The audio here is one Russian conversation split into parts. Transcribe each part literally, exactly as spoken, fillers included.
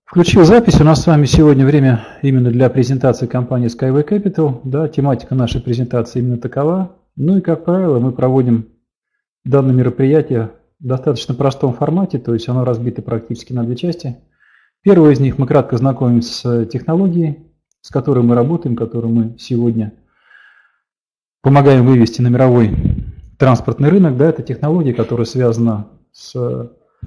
Включил запись. У нас с вами сегодня время именно для презентации компании Skyway Capital. Да, тематика нашей презентации именно такова. Ну и, как правило, мы проводим данное мероприятие в достаточно простом формате, то есть оно разбито практически на две части. Первое из них мы кратко знакомимся с технологией, с которой мы работаем, которую мы сегодня помогаем вывести на мировой транспортный рынок. Да, это технология, которая связана с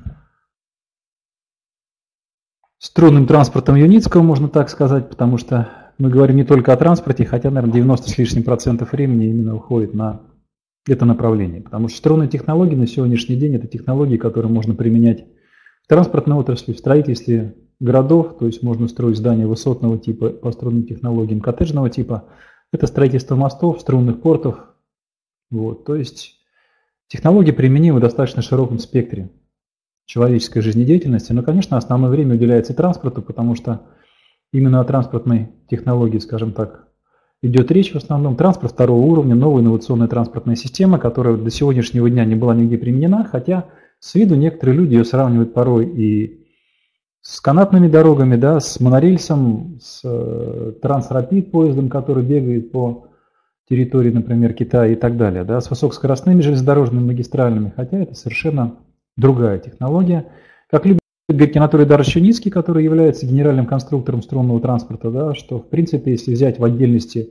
струнным транспортом Юницкого, можно так сказать, потому что мы говорим не только о транспорте, хотя, наверное, девяносто с лишним процентов времени именно уходит на это направление. Потому что струнные технологии на сегодняшний день – это технологии, которые можно применять в транспортной отрасли, в строительстве городов, то есть можно строить здания высотного типа по струнным технологиям, коттеджного типа. Это строительство мостов, струнных портов. Вот, то есть технологии применимы в достаточно широком спектре человеческой жизнедеятельности, но, конечно, основное время уделяется транспорту, потому что именно о транспортной технологии, скажем так, идет речь в основном. Транспорт второго уровня, новая инновационная транспортная система, которая до сегодняшнего дня не была нигде применена, хотя с виду некоторые люди ее сравнивают порой и с канатными дорогами, да, с монорельсом, с Трансрапид поездом, который бегает по территории, например, Китая и так далее, да, с высокоскоростными железнодорожными магистральными, хотя это совершенно другая технология. Как любит говорить Анатолий Дарович Юницкий, который является генеральным конструктором струнного транспорта, да, что, в принципе, если взять в отдельности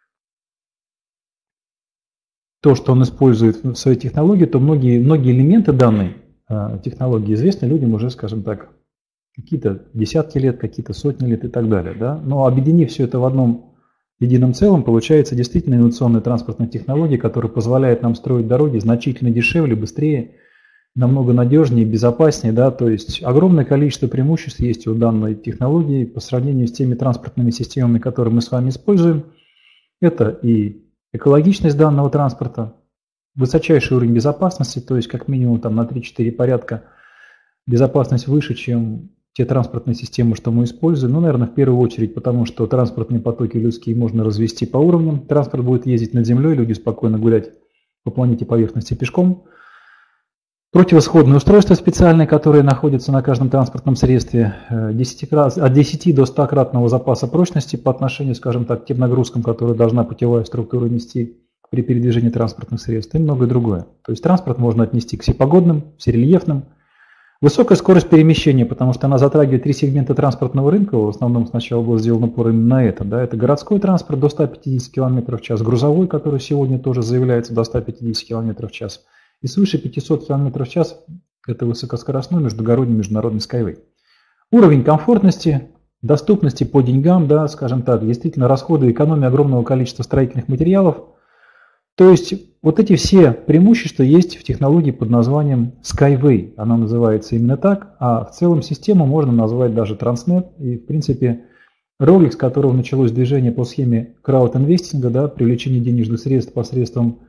то, что он использует в своей технологии, то многие, многие элементы данной э, технологии известны людям уже, скажем так, какие-то десятки лет, какие-то сотни лет и так далее. Да? Но объединив все это в одном едином целом, получается действительно инновационная транспортная технология, которая позволяет нам строить дороги значительно дешевле, быстрее, намного надежнее, безопаснее, да, то есть огромное количество преимуществ есть у данной технологии по сравнению с теми транспортными системами, которые мы с вами используем. Это и экологичность данного транспорта, высочайший уровень безопасности, то есть как минимум там на три-четыре порядка безопасность выше, чем те транспортные системы, что мы используем. Ну, наверное, в первую очередь, потому что транспортные потоки людские можно развести по уровням. Транспорт будет ездить над землей, люди спокойно гулять по планете поверхности пешком. Противосходные устройства специальные, которые находятся на каждом транспортном средстве, от десяти до ста-кратного запаса прочности по отношению, скажем так, к тем нагрузкам, которые должна путевая структура нести при передвижении транспортных средств, и многое другое. То есть транспорт можно отнести к всепогодным, всерельефным. Высокая скорость перемещения, потому что она затрагивает три сегмента транспортного рынка, в основном сначала был сделан упор именно на это. Да, это городской транспорт до ста пятидесяти километров в час, грузовой, который сегодня тоже заявляется до ста пятидесяти километров в час. И свыше пятисот километров в час – это высокоскоростной междугородний международный Skyway. Уровень комфортности, доступности по деньгам, да, скажем так, действительно расходы, экономия огромного количества строительных материалов. То есть вот эти все преимущества есть в технологии под названием Skyway. Она называется именно так, а в целом систему можно назвать даже Transnet. И в принципе ролик, с которого началось движение по схеме краудинвестинга, да, привлечение денежных средств посредством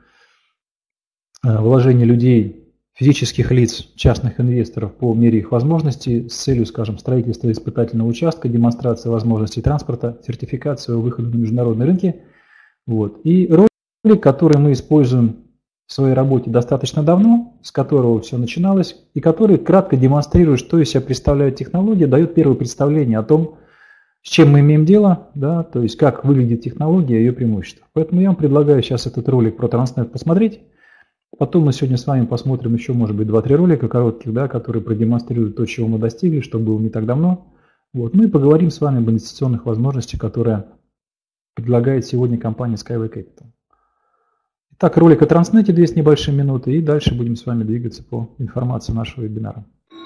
вложения людей, физических лиц, частных инвесторов по мере их возможностей с целью, скажем, строительства испытательного участка, демонстрации возможностей транспорта, сертификации выхода на международные рынки. Вот. И ролик, который мы используем в своей работе достаточно давно, с которого все начиналось, и который кратко демонстрирует, что из себя представляет технология, дает первое представление о том, с чем мы имеем дело, да, то есть как выглядит технология и ее преимущества. Поэтому я вам предлагаю сейчас этот ролик про Transnet посмотреть. Потом мы сегодня с вами посмотрим еще, может быть, два-три ролика коротких, да, которые продемонстрируют то, чего мы достигли, что было не так давно. Вот. Ну и поговорим с вами об инвестиционных возможностях, которые предлагает сегодня компания Skyway Capital. Итак, ролик о Transnet, две с небольшим минуты, и дальше будем с вами двигаться по информации нашего вебинара.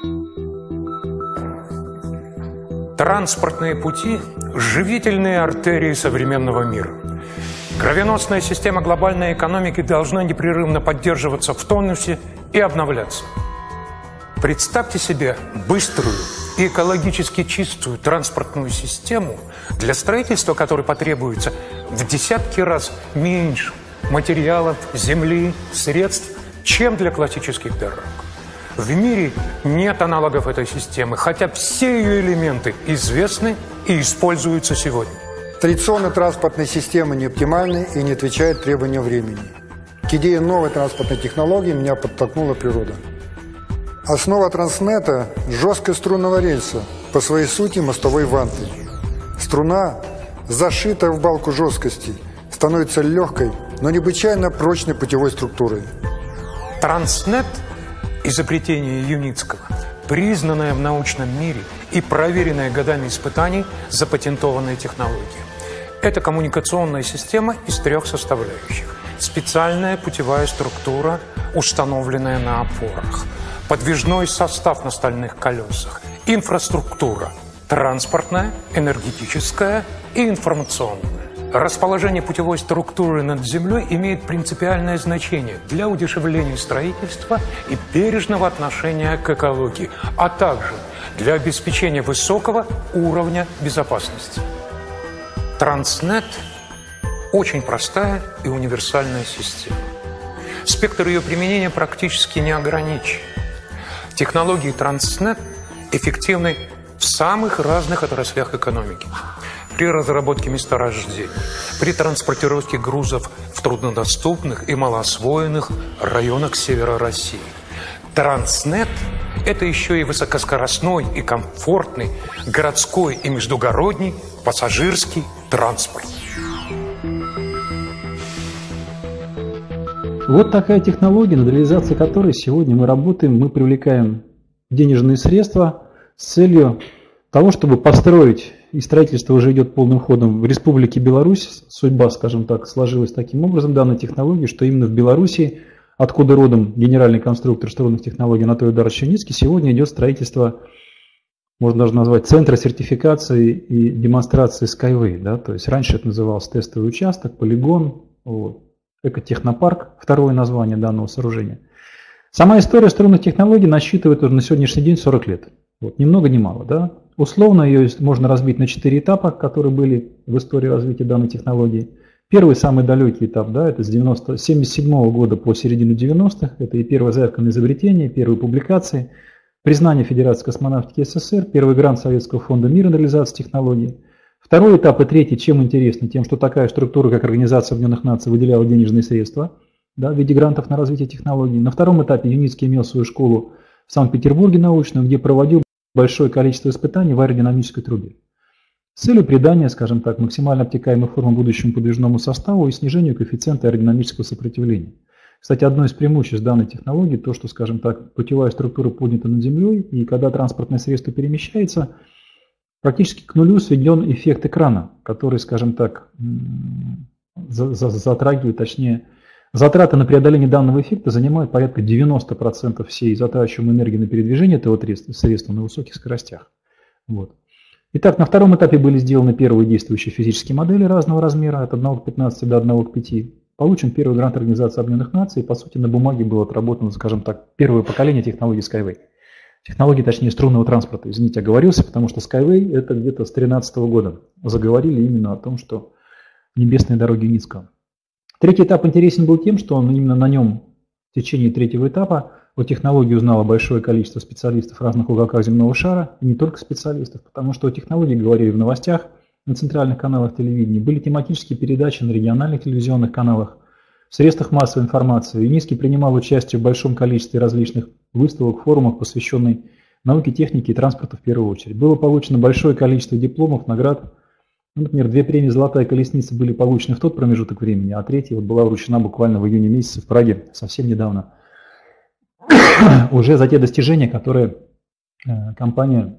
Транспортные пути – живительные артерии современного мира. Кровеносная система глобальной экономики должна непрерывно поддерживаться в тонусе и обновляться. Представьте себе быструю и экологически чистую транспортную систему, для строительства которой потребуется в десятки раз меньше материалов, земли, средств, чем для классических дорог. В мире нет аналогов этой системы, хотя все ее элементы известны и используются сегодня. Традиционная транспортная система не оптимальна и не отвечает требованиям времени. К идее новой транспортной технологии меня подтолкнула природа. Основа Транснета – жесткость струнного рельса, по своей сути мостовой вантой. Струна, зашитая в балку жесткости, становится легкой, но необычайно прочной путевой структурой. Транснет – изобретение Юницкого, признанная в научном мире и проверенная годами испытаний запатентованная технология. Это коммуникационная система из трех составляющих. Специальная путевая структура, установленная на опорах. Подвижной состав на стальных колесах. Инфраструктура – транспортная, энергетическая и информационная. Расположение путевой структуры над землей имеет принципиальное значение для удешевления строительства и бережного отношения к экологии, а также для обеспечения высокого уровня безопасности. Транснет – очень простая и универсальная система. Спектр ее применения практически не ограничен. Технологии Транснет эффективны в самых разных отраслях экономики. При разработке месторождений, при транспортировке грузов в труднодоступных и малоосвоенных районах севера России. Транснет – это еще и высокоскоростной и комфортный городской и междугородний пассажирский транспорт. Вот такая технология, над реализацией которой сегодня мы работаем. Мы привлекаем денежные средства с целью того, чтобы построить, и строительство уже идет полным ходом в Республике Беларусь. Судьба, скажем так, сложилась таким образом данной технологии, что именно в Беларуси, откуда родом генеральный конструктор струнных технологий Анатолий Эдуардович Юницкий, сегодня идет строительство, можно даже назвать, центра сертификации и демонстрации Skyway. Да? То есть раньше это назывался тестовый участок, полигон, вот. Экотехнопарк, второе название данного сооружения. Сама история струнных технологий насчитывает уже на сегодняшний день сорок лет. Вот, ни много ни мало. Да? Условно ее можно разбить на четыре этапа, которые были в истории развития данной технологии. Первый, самый далекий этап, да, это с семьдесят седьмого года по середину девяностых. Это и первая заявка на изобретение, первые публикации, признание Федерации космонавтики СССР, первый грант Советского фонда мира на реализацию технологий. Второй этап и третий, чем интересно? Тем, что такая структура, как Организация Объединенных Наций, выделяла денежные средства, да, в виде грантов на развитие технологий. На втором этапе Юницкий имел свою школу в Санкт-Петербурге научную, где проводил большое количество испытаний в аэродинамической трубе. С целью придания, скажем так, максимально обтекаемой формы будущему подвижному составу и снижению коэффициента аэродинамического сопротивления. Кстати, одно из преимуществ данной технологии, то, что, скажем так, путевая структура поднята над землей, и когда транспортное средство перемещается, практически к нулю сведен эффект экрана, который, скажем так, затрагивает, точнее, затраты на преодоление данного эффекта занимают порядка девяноста процентов всей затрачиваемой энергии на передвижение этого средства на высоких скоростях. Вот. Итак, на втором этапе были сделаны первые действующие физические модели разного размера, от одного к пятнадцати до одного к пяти. Получен первый грант Организации Объединенных Наций, и, по сути, на бумаге было отработано, скажем так, первое поколение технологий Skyway. Технологии, точнее, струнного транспорта. Извините, оговорился, потому что Skyway это где-то с две тысячи тринадцатого года. Заговорили именно о том, что небесные дороги Юницкого. Третий этап интересен был тем, что он, именно на нем в течение третьего этапа о технологии узнало большое количество специалистов в разных уголках земного шара, и не только специалистов, потому что о технологии говорили в новостях, на центральных каналах телевидения, были тематические передачи на региональных телевизионных каналах, в средствах массовой информации. Юницкий принимал участие в большом количестве различных выставок, форумов, посвященных науке, технике и транспорту в первую очередь. Было получено большое количество дипломов, наград. Ну, например, две премии «Золотая колесница» были получены в тот промежуток времени, а третья вот была вручена буквально в июне месяце в Праге, совсем недавно, уже за те достижения, которые компания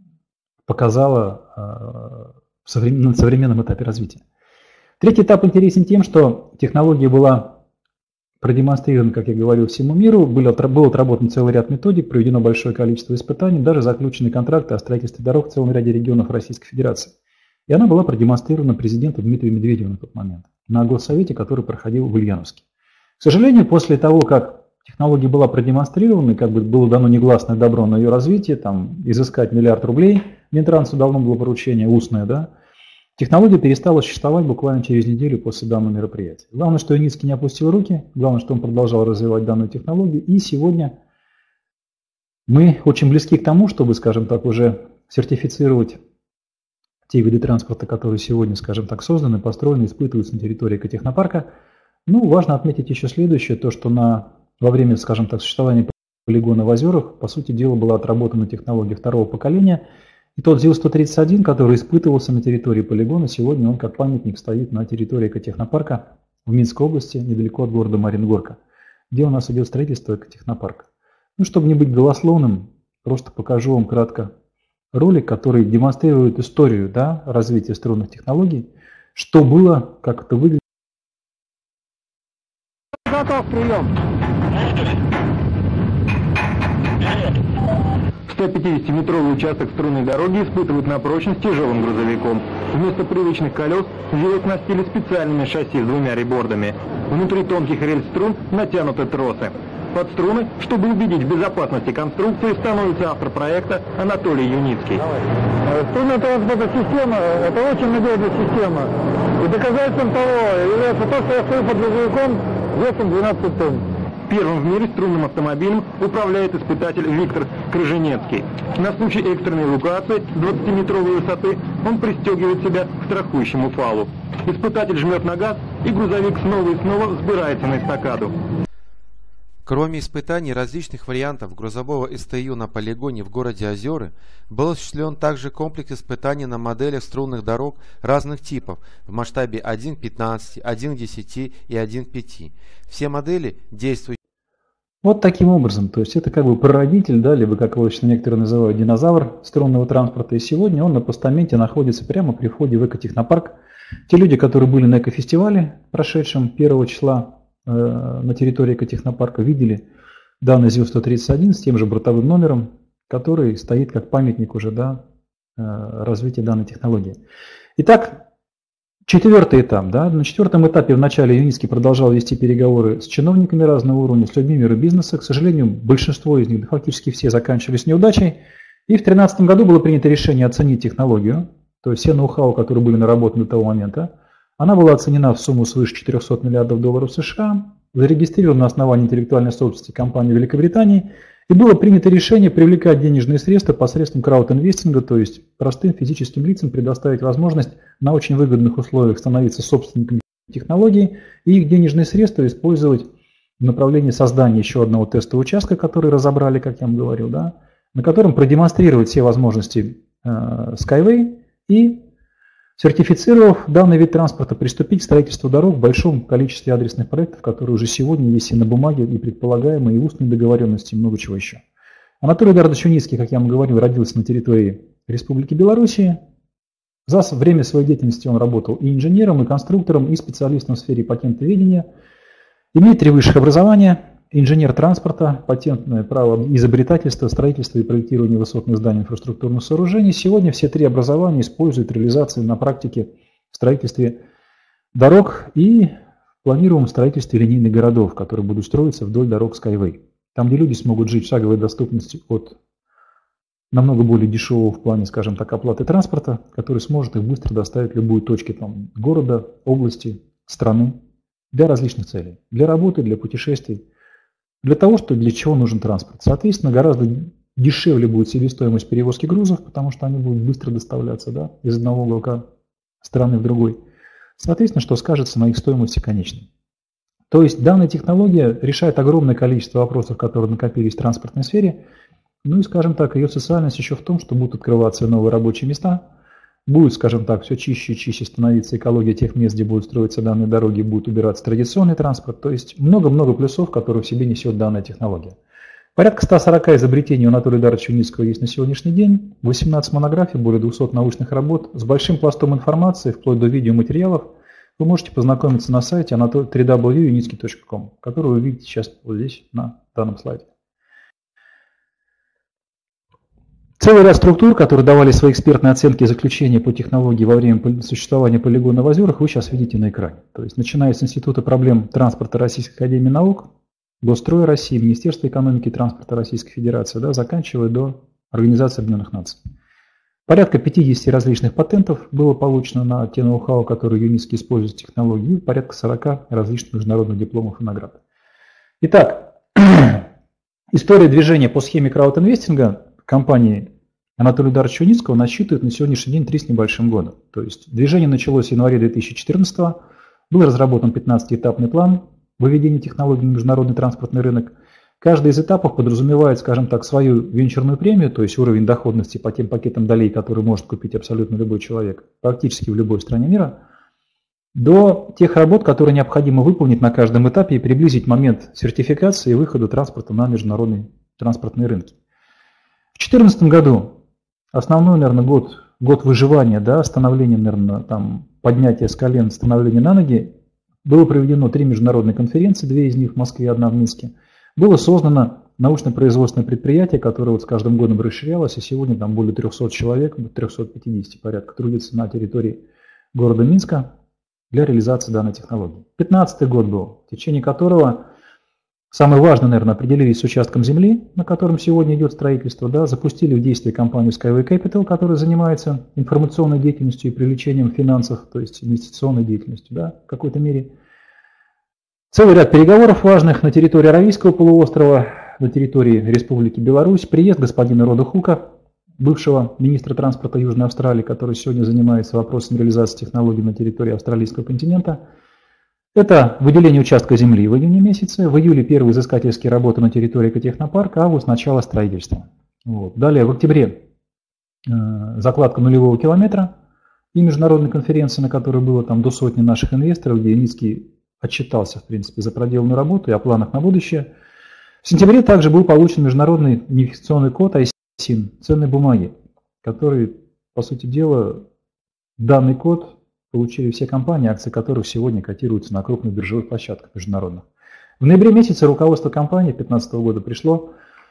показала на современном этапе развития. Третий этап интересен тем, что технология была продемонстрирована, как я говорил, всему миру, был отработан целый ряд методик, проведено большое количество испытаний, даже заключены контракты о строительстве дорог в целом ряде регионов Российской Федерации. И она была продемонстрирована президенту Дмитрию Медведеву на тот момент, на госсовете, который проходил в Ульяновске. К сожалению, после того, как технология была продемонстрирована, как бы было дано негласное добро на ее развитие, там, изыскать миллиард рублей, Минтрансу давно было поручение устное, да, технология перестала существовать буквально через неделю после данного мероприятия. Главное, что Юницкий не опустил руки, главное, что он продолжал развивать данную технологию, и сегодня мы очень близки к тому, чтобы, скажем так, уже сертифицировать те виды транспорта, которые сегодня, скажем так, созданы, построены, испытываются на территории экотехнопарка. Ну, важно отметить еще следующее, то, что на, во время, скажем так, существования полигона в Озерах, по сути дела, была отработана технология второго поколения, И тот ЗИЛ сто тридцать один, который испытывался на территории полигона, сегодня он как памятник стоит на территории экотехнопарка в Минской области, недалеко от города Марингорка, где у нас идет строительство экотехнопарка. Ну, чтобы не быть голословным, просто покажу вам кратко ролик, который демонстрирует историю, да, развития струнных технологий, что было, как это выглядит. Готов, прием. сто пятидесятиметровый участок струнной дороги испытывают на прочность тяжелым грузовиком. Вместо привычных колес ЗИЛ оснастили специальными шасси с двумя ребордами. Внутри тонких рельс струн натянуты тросы. Под струны, чтобы убедить в безопасности конструкции, становится автор проекта Анатолий Юницкий. Струнная транспортная система – это очень надежная система. И доказательством того является то, что я стою под грузовиком весом двенадцать тонн. Первым в мире струнным автомобилем управляет испытатель Виктор Крыженецкий. На случай экстренной эвакуации двадцатиметровой высоты он пристегивает себя к страхующему фалу. Испытатель жмет на газ, и грузовик снова и снова взбирается на эстакаду. Кроме испытаний различных вариантов грузового эс тэ ю на полигоне в городе Озеры, был осуществлен также комплекс испытаний на моделях струнных дорог разных типов в масштабе один к пятнадцати, один к десяти и один к пяти. Все модели действуют. Вот таким образом, то есть это как бы прародитель, да, либо как его еще некоторые называют динозавр струнного транспорта, и сегодня он на постаменте находится прямо при входе в экотехнопарк. Те люди, которые были на экофестивале, прошедшем первого числа э, на территории экотехнопарка, видели данный ЗИЛ сто тридцать один с тем же бортовым номером, который стоит как памятник уже, да, э, развития данной технологии. Итак, четвертый этап. Да? На четвертом этапе вначале Юницкий продолжал вести переговоры с чиновниками разного уровня, с людьми мира бизнеса. К сожалению, большинство из них, да, фактически все, заканчивались неудачей. И в две тысячи тринадцатом году было принято решение оценить технологию, то есть все ноу-хау, которые были наработаны до того момента. Она была оценена в сумму свыше четырехсот миллиардов долларов США, зарегистрирована на основании интеллектуальной собственности компании Великобритании, и было принято решение привлекать денежные средства посредством краудинвестинга, то есть простым физическим лицам предоставить возможность на очень выгодных условиях становиться собственниками технологий и их денежные средства использовать в направлении создания еще одного тестового участка, который разобрали, как я вам говорил, да, на котором продемонстрировать все возможности э, Skyway и, сертифицировав данный вид транспорта, приступить к строительству дорог в большом количестве адресных проектов, которые уже сегодня есть и на бумаге, и предполагаемые, и устные договоренности, и много чего еще. Анатолий Эдуардович Юницкий, как я вам говорил, родился на территории Республики Белоруссия. За время своей деятельности он работал и инженером, и конструктором, и специалистом в сфере патентоведения. Имеет три высших образования: инженер транспорта, патентное право изобретательства, строительство и проектирование высотных зданий, инфраструктурных сооружений. Сегодня все три образования используют реализацию на практике в строительстве дорог и в планируемом строительстве линейных городов, которые будут строиться вдоль дорог Skyway. Там, где люди смогут жить в шаговой доступности от намного более дешевого в плане, скажем так, оплаты транспорта, который сможет их быстро доставить в любую точку там, города, области, страны для различных целей. Для работы, для путешествий. Для того, что для чего нужен транспорт. Соответственно, гораздо дешевле будет себестоимость перевозки грузов, потому что они будут быстро доставляться, да, из одного уголка страны в другой. Соответственно, что скажется на их стоимости конечной. То есть данная технология решает огромное количество вопросов, которые накопились в транспортной сфере. Ну и, скажем так, ее социальность еще в том, что будут открываться новые рабочие места. Будет, скажем так, все чище и чище становиться экология тех мест, где будут строиться данные дороги, будет убираться традиционный транспорт. То есть много-много плюсов, которые в себе несет данная технология. Порядка ста сорока изобретений у Анатолия Эдуардовича Юницкого есть на сегодняшний день. восемнадцать монографий, более двухсот научных работ с большим пластом информации, вплоть до видеоматериалов. Вы можете познакомиться на сайте дабл ю дабл ю дабл ю точка юницкий точка ком, который вы видите сейчас вот здесь на данном слайде. Целый ряд структур, которые давали свои экспертные оценки и заключения по технологии во время существования полигона в Озерах, вы сейчас видите на экране. То есть, начиная с Института проблем транспорта Российской академии наук, Госстроя России, Министерства экономики и транспорта Российской Федерации, да, заканчивая до Организации Объединенных Наций. Порядка пятидесяти различных патентов было получено на те ноу-хау, которые Юницкий использует в технологии, и порядка сорока различных международных дипломов и наград. Итак, история движения по схеме краудинвестинга компании Анатолия Эдуардовича Юницкого насчитывает на сегодняшний день три с небольшим года. То есть движение началось в январе две тысячи четырнадцатого, был разработан пятнадцатиэтапный план выведения технологий на международный транспортный рынок. Каждый из этапов подразумевает, скажем так, свою венчурную премию, то есть уровень доходности по тем пакетам долей, которые может купить абсолютно любой человек, практически в любой стране мира, до тех работ, которые необходимо выполнить на каждом этапе и приблизить момент сертификации и выхода транспорта на международные транспортные рынки. В две тысячи четырнадцатом году основной, наверное, год, год выживания, да, становления, наверное, там, поднятия с колен, становления на ноги, было проведено три международные конференции, две из них в Москве, одна в Минске. Было создано научно-производственное предприятие, которое вот с каждым годом расширялось, и сегодня там более трёхсот человек, триста пятьдесят порядка, трудится на территории города Минска для реализации данной технологии. две тысячи пятнадцатый год был, в течение которого самое важное, наверное, определились с участком земли, на котором сегодня идет строительство, да, запустили в действие компанию Skyway Capital, которая занимается информационной деятельностью и привлечением финансов, то есть инвестиционной деятельностью, да, в какой-то мере. Целый ряд переговоров важных на территории Аравийского полуострова, на территории Республики Беларусь, приезд господина Рода Хука, бывшего министра транспорта Южной Австралии, который сегодня занимается вопросом реализации технологий на территории австралийского континента. Это выделение участка земли в июне месяце, в июле первые изыскательские работы на территории экотехнопарка, август начало строительства. Вот. Далее в октябре э, закладка нулевого километра и международной конференции, на которой было там до сотни наших инвесторов, где Яницкий отчитался, в принципе, за проделанную работу и о планах на будущее. В сентябре также был получен международный идентификационный код ай син, ценной бумаги, который, по сути дела, данный код получили все компании, акции которых сегодня котируются на крупных биржевых площадках международных. В ноябре месяце руководство компании две тысячи пятнадцатого года пришло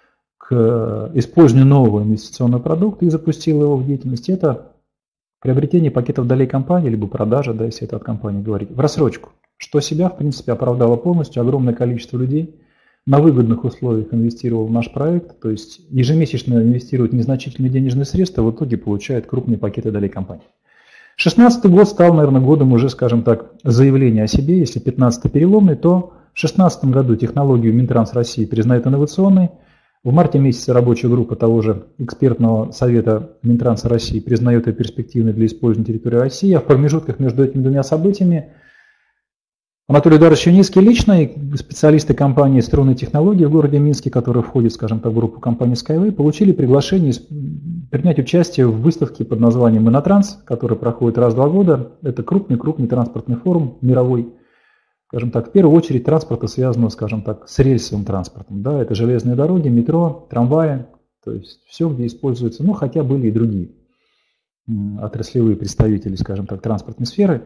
к использованию нового инвестиционного продукта и запустило его в деятельность. Это приобретение пакетов долей компании, либо продажа, да, если это от компании говорить, в рассрочку, что себя, в принципе, оправдало полностью. Огромное количество людей на выгодных условиях инвестировал в наш проект, то есть ежемесячно инвестирует незначительные денежные средства, в итоге получает крупные пакеты долей компании. две тысячи шестнадцатый год стал, наверное, годом уже, скажем так, заявления о себе. Если пятнадцатый переломный, то в две тысячи шестнадцатом году технологию Минтранс России признает инновационной. В марте месяце рабочая группа того же экспертного совета Минтранса России признает ее перспективной для использования на территории России, а в промежутках между этими двумя событиями Анатолий Эдуардович Юницкий лично и специалисты компании «Струнные технологии» в городе Минске, которые входят, скажем так, в группу компании Skyway, получили приглашение принять участие в выставке под названием «Инотранс», которая проходит раз в два года. Это крупный-крупный транспортный форум мировой, скажем так, в первую очередь транспорта, связанного, скажем так, с рельсовым транспортом. Да, это железные дороги, метро, трамваи, то есть все, где используется, ну, хотя были и другие отраслевые представители, скажем так, транспортной сферы.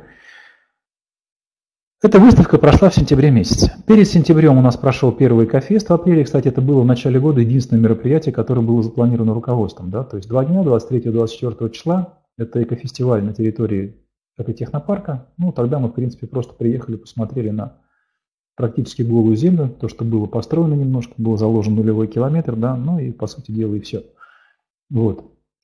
Эта выставка прошла в сентябре месяце. Перед сентябрем у нас прошел первый экофест в апреле. Кстати, это было в начале года единственное мероприятие, которое было запланировано руководством. Да? То есть два дня, двадцать третьего — двадцать четвёртого числа, это экофестиваль на территории экотехнопарка. Ну, тогда мы, в принципе, просто приехали, посмотрели на практически голую землю, то, что было построено немножко, был заложен нулевой километр, да, ну и, по сути дела, и все. Вот.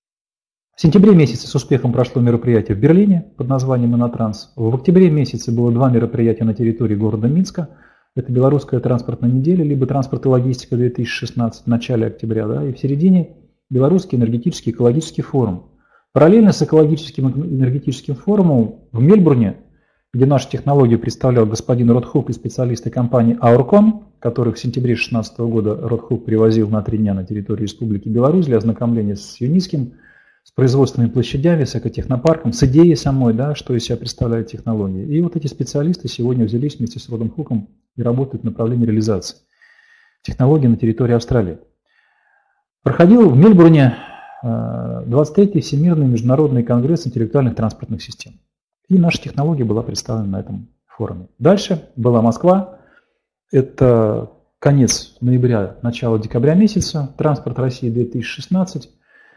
В сентябре месяце с успехом прошло мероприятие в Берлине под названием «Инотранс». В октябре месяце было два мероприятия на территории города Минска. Это Белорусская транспортная неделя, либо транспорт и логистика две тысячи шестнадцать в начале октября, да, и в середине Белорусский энергетический экологический форум. Параллельно с экологическим энергетическим форумом в Мельбурне, где нашу технологию представлял господин Род Хук и специалисты компании Ауркон, которых в сентябре две тысячи шестнадцатого года Род Хук привозил на три дня на территорию Республики Беларусь для ознакомления с Юницким, с производственными площадями, с экотехнопарком, с идеей самой, да, что из себя представляет технология. И вот эти специалисты сегодня взялись вместе с Родом Хуком и работают в направлении реализации технологий на территории Австралии. Проходил в Мельбурне двадцать третий Всемирный международный конгресс интеллектуальных транспортных систем. И наша технология была представлена на этом форуме. Дальше была Москва. Это конец ноября, начало декабря месяца. Транспорт России две тысячи шестнадцать.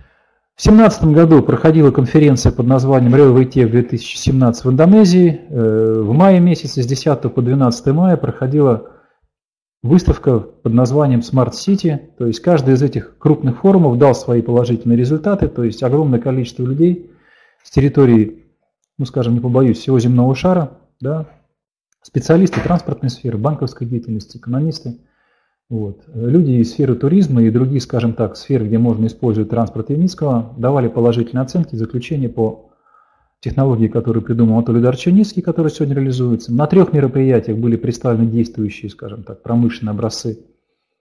В две тысячи семнадцатом году проходила конференция под названием Railway Tech две тысячи семнадцать в Индонезии. В мае месяце, с десятого по двенадцатое мая, проходила выставка под названием Smart City. То есть каждый из этих крупных форумов дал свои положительные результаты. То есть огромное количество людей с территории, ну скажем, не побоюсь, всего земного шара, да, специалисты транспортной сферы, банковской деятельности, экономисты. Вот. Люди из сферы туризма и других, скажем так, сфер, где можно использовать транспорт Юницкого, давали положительные оценки, заключения по технологии, которую придумал Анатолий Эдуардович Юницкий, который сегодня реализуется. На трех мероприятиях были представлены действующие, скажем так, промышленные образцы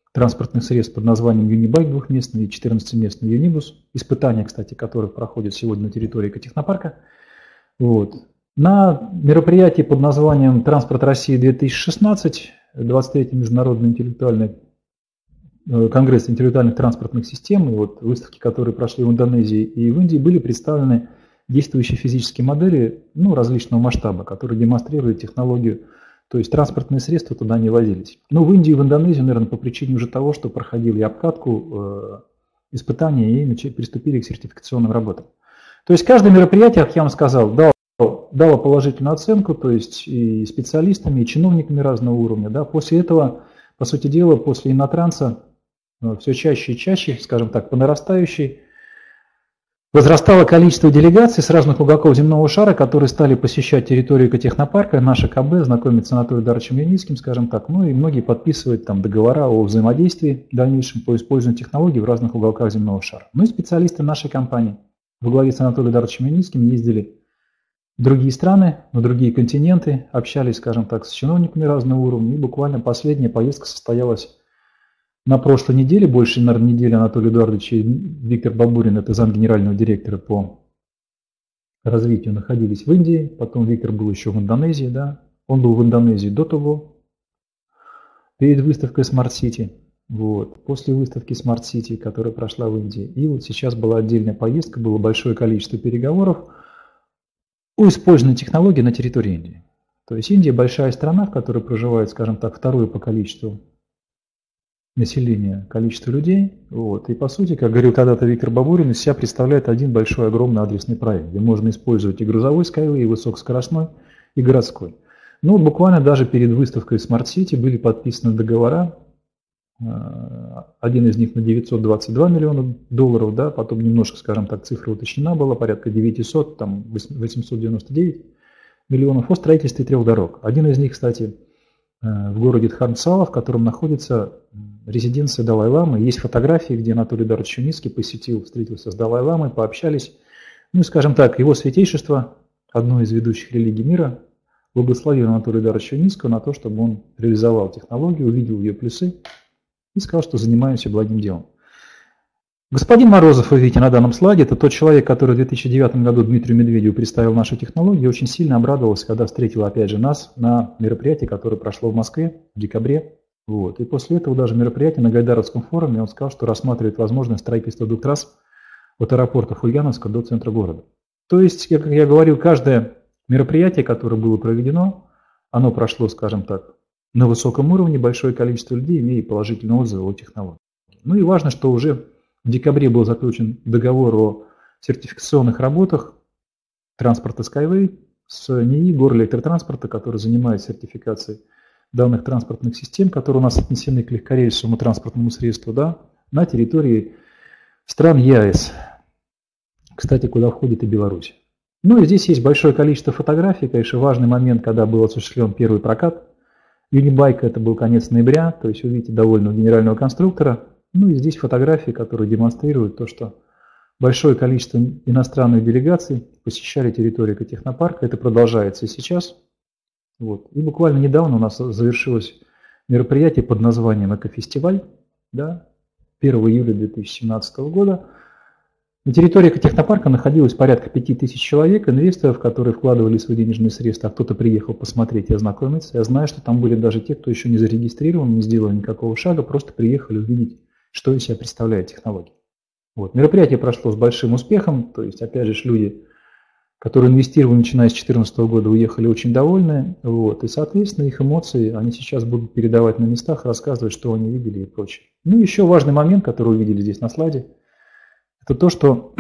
транспортных средств под названием Юнибайк двухместный и четырнадцатиместный Юнибус, испытания, кстати, которых проходят сегодня на территории экотехнопарка. Вот. На мероприятии под названием «Транспорт России две тысячи шестнадцать», двадцать третий международный интеллектуальный конгресс интеллектуальных транспортных систем, и вот выставки, которые прошли в Индонезии и в Индии, были представлены действующие физические модели, ну, различного масштаба, которые демонстрируют технологию, то есть транспортные средства туда не возились. Ну, в Индию и в Индонезию, наверное, по причине уже того, что проходили обкатку, э, испытания и приступили к сертификационным работам. То есть каждое мероприятие, как я вам сказал, дало, дало положительную оценку, то есть и специалистами, и чиновниками разного уровня. Да. После этого, по сути дела, после Иннотранса, все чаще и чаще, скажем так, по нарастающей, возрастало количество делегаций с разных уголков земного шара, которые стали посещать территорию экотехнопарка, наше КБ, знакомиться с Анатолием Даровичем Яницким, скажем так, ну и многие подписывают там договора о взаимодействии дальнейшем по использованию технологий в разных уголках земного шара. Ну и специалисты нашей компании во главе с Анатолием Даровичем Яницким ездили в другие страны, на другие континенты, общались, скажем так, с чиновниками разного уровня, и буквально последняя поездка состоялась на прошлой неделе, больше, наверное, недели Анатолий Эдуардович и Виктор Бабурин, это замгенерального директора по развитию, находились в Индии. Потом Виктор был еще в Индонезии, да. Он был в Индонезии до того, перед выставкой Smart City. Вот. После выставки Smart City, которая прошла в Индии. И вот сейчас была отдельная поездка, было большое количество переговоров о использовании технологий на территории Индии. То есть Индия большая страна, в которой проживает, скажем так, второе по количеству населения, количество людей. Вот. И по сути, как говорил когда-то Виктор Бабурин, из себя представляет один большой огромный адресный проект, где можно использовать и грузовой Skyway, и высокоскоростной, и городской. Ну, буквально даже перед выставкой Smart City были подписаны договора. Один из них на девятьсот двадцать два миллиона долларов, да, потом немножко, скажем так, цифра уточнена была, порядка девятьсот, там восемьсот девяносто девять миллионов о строительстве трех дорог. Один из них, кстати, в городе Дхармсала, в котором находится резиденция Далай-ламы. Есть фотографии, где Анатолий Эдуардович Яницкий посетил, встретился с Далай-ламой, пообщались. Ну, скажем так, его святейшество, одной из ведущих религий мира, благословил Анатолия Эдуардовича Яницкого на то, чтобы он реализовал технологию, увидел ее плюсы и сказал, что занимаемся благим делом. Господин Морозов, вы видите на данном слайде, это тот человек, который в две тысячи девятом году Дмитрию Медведеву представил нашу технологию, и очень сильно обрадовался, когда встретил опять же нас на мероприятии, которое прошло в Москве в декабре. Вот. И после этого даже мероприятие на Гайдаровском форуме он сказал, что рассматривает возможность строительства двух трасс от аэропорта Ульяновска до центра города. То есть, как я говорил, каждое мероприятие, которое было проведено, оно прошло, скажем так, на высоком уровне, большое количество людей имеет положительные отзывы о технологии. Ну и важно, что уже в декабре был заключен договор о сертификационных работах транспорта Skyway с НИИ Горэлектротранспорта, который занимается сертификацией данных транспортных систем, которые у нас отнесены к легкорельсовому транспортному средству, да, на территории стран ЕАЭС, кстати, куда входит и Беларусь. Ну и здесь есть большое количество фотографий, конечно, важный момент, когда был осуществлен первый прокат Юнибайка, это был конец ноября, то есть вы видите довольного генерального конструктора. Ну и здесь фотографии, которые демонстрируют то, что большое количество иностранных делегаций посещали территорию экотехнопарка. Это продолжается и сейчас. Вот. И буквально недавно у нас завершилось мероприятие под названием «Экофестиваль», да, первого июля две тысячи семнадцатого года. На территории экотехнопарка находилось порядка пяти тысяч человек, инвесторов, которые вкладывали свои денежные средства, а кто-то приехал посмотреть и ознакомиться. Я знаю, что там были даже те, кто еще не зарегистрирован, не сделал никакого шага, просто приехали увидеть, что из себя представляет технология. Вот. Мероприятие прошло с большим успехом, то есть, опять же, люди, которые инвестировали, начиная с две тысячи четырнадцатого года, уехали очень довольны. Вот. И, соответственно, их эмоции они сейчас будут передавать на местах, рассказывать, что они видели и прочее. Ну, еще важный момент, который вы видели здесь на слайде, это то, что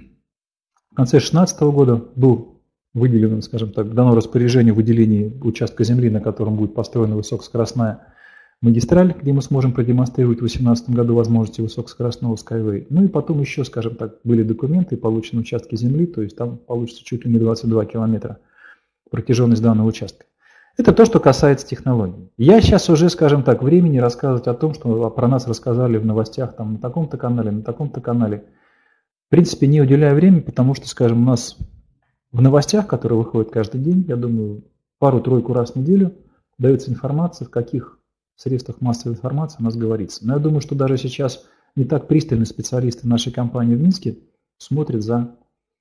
в конце две тысячи шестнадцатого года был выделен, скажем так, дано распоряжение в выделении участка земли, на котором будет построена высокоскоростная магистраль, где мы сможем продемонстрировать в две тысячи восемнадцатом году возможности высокоскоростного Skyway. Ну и потом еще, скажем так, были документы, получены участки земли, то есть там получится чуть ли не двадцать два километра протяженность данного участка. Это то, что касается технологий. Я сейчас уже, скажем так, времени рассказывать о том, что про нас рассказали в новостях там, на таком-то канале, на таком-то канале, в принципе, не уделяю времени, потому что, скажем, у нас в новостях, которые выходят каждый день, я думаю, пару-тройку раз в неделю, дается информация, в каких в средствах массовой информации у нас говорится. Но я думаю, что даже сейчас не так пристально специалисты нашей компании в Минске смотрят за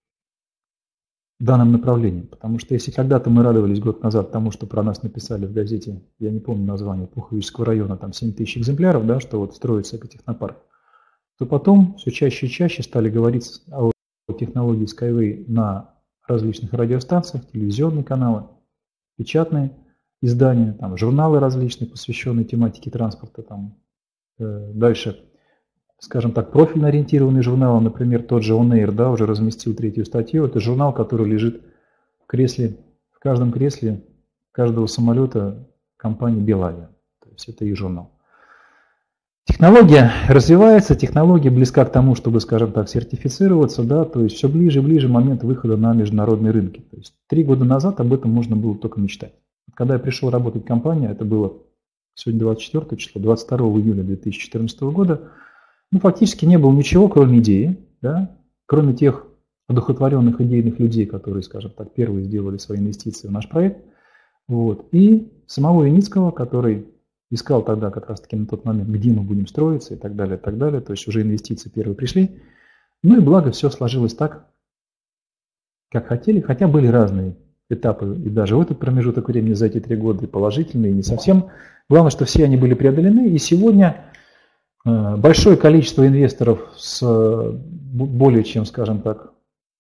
данным направлением. Потому что если когда-то мы радовались год назад тому, что про нас написали в газете, я не помню название, Пуховического района, там семь тысяч экземпляров, да, что вот строится экотехнопарк, то потом все чаще и чаще стали говорить о технологии Skyway на различных радиостанциях, телевизионные каналы, печатные издания, там, журналы различные, посвященные тематике транспорта. Там, э, дальше, скажем так, профильно ориентированные журналы, например, тот же On Air, да, уже разместил третью статью. Это журнал, который лежит в кресле, в каждом кресле каждого самолета компании Белавиа. То есть это их журнал. Технология развивается, технология близка к тому, чтобы, скажем так, сертифицироваться, да, то есть все ближе и ближе момент выхода на международные рынки. То есть три года назад об этом можно было только мечтать. Когда я пришел работать в компанию, это было сегодня двадцать четвёртое число, двадцать второго июля две тысячи четырнадцатого года, ну, фактически не было ничего, кроме идеи, да, кроме тех одухотворенных идейных людей, которые, скажем так, первые сделали свои инвестиции в наш проект, вот, и самого Юницкого, который искал тогда как раз-таки на тот момент, где мы будем строиться и так далее, и так далее. То есть уже инвестиции первые пришли. Ну и благо все сложилось так, как хотели, хотя были разные этапы. И даже в этот промежуток времени за эти три года и положительные, и не совсем. Главное, что все они были преодолены. И сегодня большое количество инвесторов с более чем, скажем так,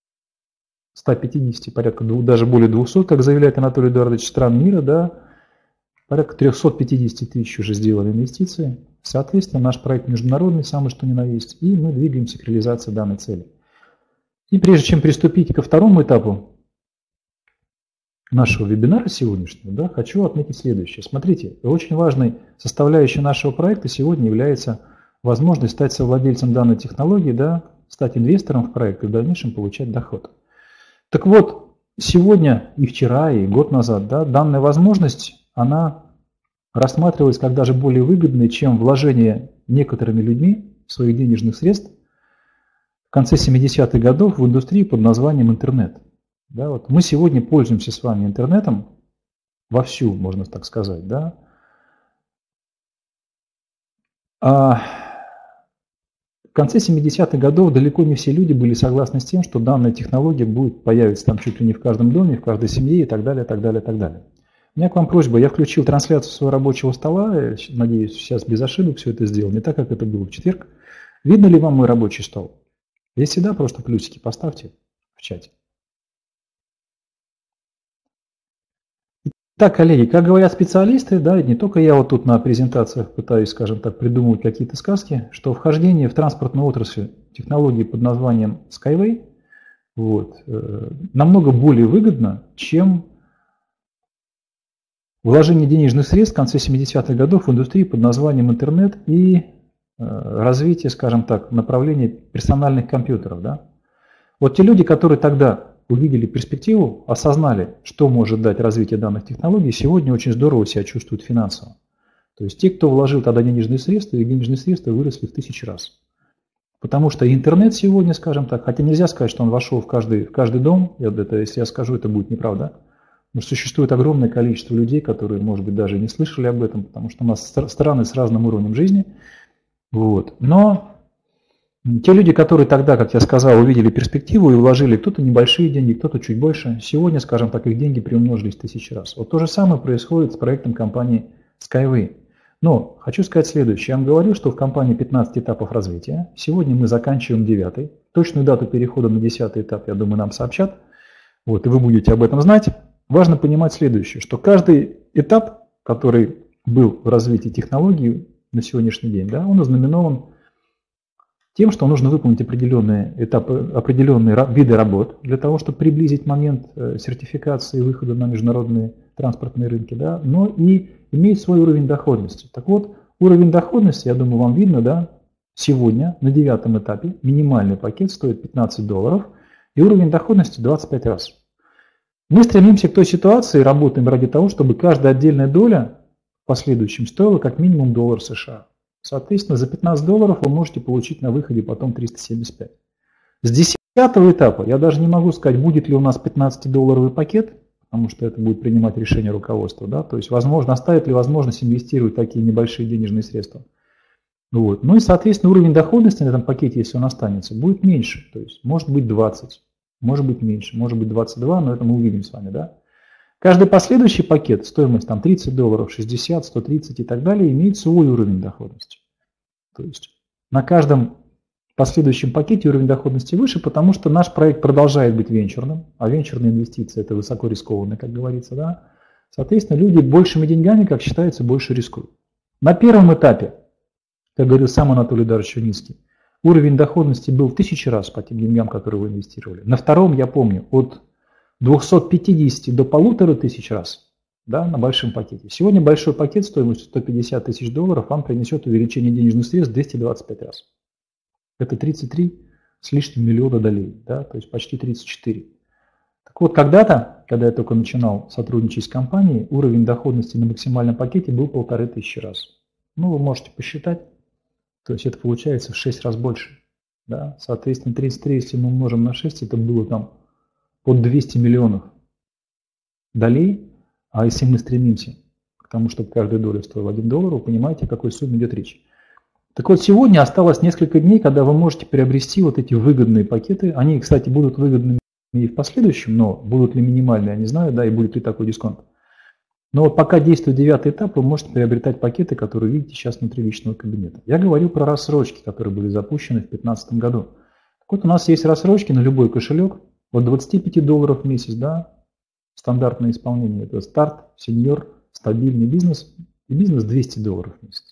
ста пятидесяти, порядка даже более двухсот, как заявляет Анатолий Эдуардович, стран мира, да, порядка трёхсот пятидесяти тысяч уже сделали инвестиции. Соответственно, наш проект международный, самый что ни на есть, и мы двигаемся к реализации данной цели. И прежде чем приступить ко второму этапу нашего вебинара сегодняшнего, да, хочу отметить следующее. Смотрите, очень важной составляющей нашего проекта сегодня является возможность стать совладельцем данной технологии, да, стать инвестором в проект и в дальнейшем получать доход. Так вот, сегодня и вчера, и год назад, да, данная возможность, она рассматривалась как даже более выгодной, чем вложение некоторыми людьми своих денежных средств в конце семидесятых годов в индустрии под названием интернет. Да, вот мы сегодня пользуемся с вами интернетом вовсю, можно так сказать. Да? А в конце семидесятых годов далеко не все люди были согласны с тем, что данная технология будет появиться там чуть ли не в каждом доме, в каждой семье и так далее, так далее, так далее. У меня к вам просьба, я включил трансляцию своего рабочего стола, надеюсь, сейчас без ошибок все это сделал, не так, как это было в четверг. Видно ли вам мой рабочий стол? Если да, просто плюсики поставьте в чате. Так, коллеги, как говорят специалисты, да, не только я вот тут на презентациях пытаюсь, скажем так, придумывать какие-то сказки, что вхождение в транспортную отрасль технологии под названием Skyway вот, э, намного более выгодно, чем вложение денежных средств в конце семидесятых годов в индустрии под названием интернет и э, развитие, скажем так, направления персональных компьютеров. Да? Вот те люди, которые тогда увидели перспективу, осознали, что может дать развитие данных технологий, сегодня очень здорово себя чувствуют финансово. То есть те, кто вложил тогда денежные средства, их денежные средства выросли в тысячи раз. Потому что интернет сегодня, скажем так, хотя нельзя сказать, что он вошел в каждый, в каждый дом, это, если я скажу, это будет неправда. Но существует огромное количество людей, которые, может быть, даже не слышали об этом, потому что у нас страны с разным уровнем жизни. Вот. Но те люди, которые тогда, как я сказал, увидели перспективу и вложили кто-то небольшие деньги, кто-то чуть больше, сегодня, скажем так, их деньги приумножились в тысячи раз. Вот то же самое происходит с проектом компании Skyway. Но хочу сказать следующее. Я вам говорю, что в компании пятнадцать этапов развития. Сегодня мы заканчиваем девятый. Точную дату перехода на десятый этап, я думаю, нам сообщат. Вот, и вы будете об этом знать. Важно понимать следующее, что каждый этап, который был в развитии технологий на сегодняшний день, да, он ознаменован тем, что нужно выполнить определенные этапы, определенные виды работ для того, чтобы приблизить момент сертификации и выхода на международные транспортные рынки, да, но и иметь свой уровень доходности. Так вот, уровень доходности, я думаю, вам видно, да, сегодня на девятом этапе минимальный пакет стоит пятнадцать долларов и уровень доходности двадцать пять раз. Мы стремимся к той ситуации, работаем ради того, чтобы каждая отдельная доля в последующем стоила как минимум доллар США. Соответственно, за пятнадцать долларов вы можете получить на выходе потом триста семьдесят пять. С десятого этапа я даже не могу сказать, будет ли у нас пятнадцатидолларовый пакет, потому что это будет принимать решение руководства, да, то есть возможно, оставит ли возможность инвестировать такие небольшие денежные средства. Вот. Ну и, соответственно, уровень доходности на этом пакете, если он останется, будет меньше, то есть может быть двадцать, может быть меньше, может быть двадцать два, но это мы увидим с вами, да. Каждый последующий пакет, стоимость там тридцать долларов, шестьдесят, сто тридцать и так далее, имеет свой уровень доходности. То есть на каждом последующем пакете уровень доходности выше, потому что наш проект продолжает быть венчурным, а венчурные инвестиции это высоко рискованно, как говорится, да. Соответственно, люди большими деньгами, как считается, больше рискуют. На первом этапе, как говорил сам Анатолий Эдуардович Юницкий, уровень доходности был в тысячи раз по тем деньгам, которые вы инвестировали. На втором, я помню, от двухсот пятидесяти до полутора тысяч раз, да, на большом пакете. Сегодня большой пакет стоимостью сто пятьдесят тысяч долларов вам принесет увеличение денежных средств двести двадцать пять раз. Это тридцать три с лишним миллиона долей, да, то есть почти тридцать четыре. Так вот, когда-то, когда я только начинал сотрудничать с компанией, уровень доходности на максимальном пакете был полторы тысячи раз. Ну, вы можете посчитать, то есть это получается в шесть раз больше. Да? Соответственно, тридцать три, если мы умножим на шесть, это было там под двести миллионов долей. А если мы стремимся к тому, чтобы каждая доля стоила один доллар, вы понимаете, о какой сумме идет речь. Так вот, сегодня осталось несколько дней, когда вы можете приобрести вот эти выгодные пакеты. Они, кстати, будут выгодными и в последующем, но будут ли минимальные, я не знаю, да, и будет ли такой дисконт. Но вот пока действует девятый этап, вы можете приобретать пакеты, которые видите сейчас внутри личного кабинета. Я говорил про рассрочки, которые были запущены в две тысячи пятнадцатом году. Так вот, у нас есть рассрочки на любой кошелек от двадцати пяти долларов в месяц, да, стандартное исполнение. Это старт, сеньор, стабильный бизнес и бизнес двести долларов в месяц.